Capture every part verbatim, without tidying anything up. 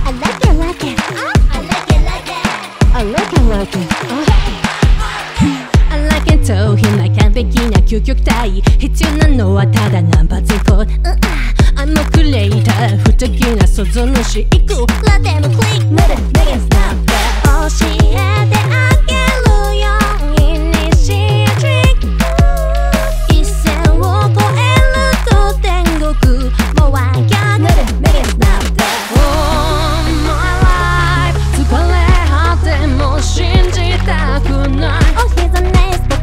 上品な完璧な究極体必要なのはただナンバーゼロあのクレイター不敵な想像主いくらでもクリック無駄無限スナップ教えてあげるよイニシエティック一線を越えると天国もわかる無駄無限スナップ Oh my life 疲れ果ても信じたくないお膝ね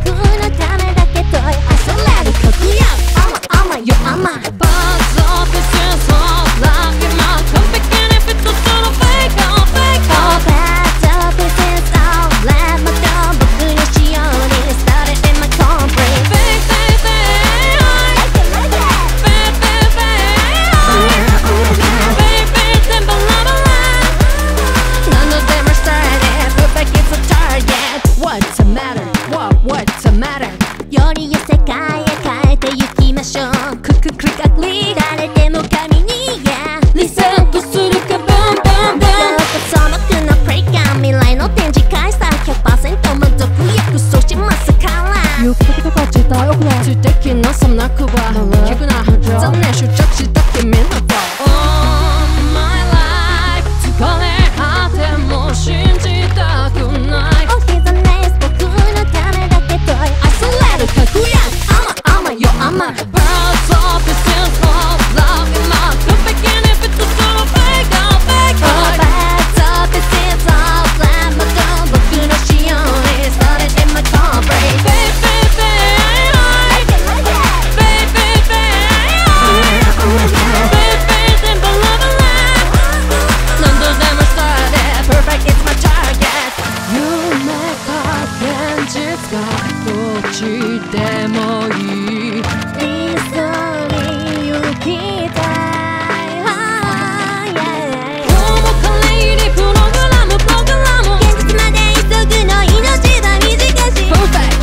Yo, I'm a buzz of this is all like in my perfect and if it's just a fake, oh, fake, oh, bad of this is all let my dog, but good as she only started in my concrete. Fake, fake, fake, like it, like it. Fake, fake, fake, fake, fake, then blah, blah, blah. None of them are started, perfect is a target. What's the matter? What, what's the matter? より世界へ変えてゆきましょうクククリカクリ誰でも神に Yeah リセットするかボンボンボンその苦のプレイ感未来の展示会さ ひゃくパーセント 満足約束しますから言うことが絶対遅れ知的なそんな句は聞くな残念執着した君のフォー Oh my life 疲れ果ても信じたくないお膝ね僕のためだけど愛される確約 I'm a, I'm a, yo, I'm a birds of the sense of love in my perfect and if it's just a fake, oh, fake, oh, birds of the sense of love, my dog, but you know she only started in my concrete. Baby, baby, like it, like it. Baby, baby, baby, then blah, blah, blah. None of them are started, perfect is my target. 夢か現実かどっちでもいい一緒に行きたい、oh, yeah. 今日も華麗にプログラムプログラム現実まで急ぐの命が短し Perfect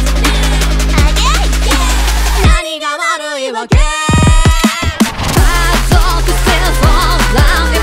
何が悪いわけ Paths of the sense of love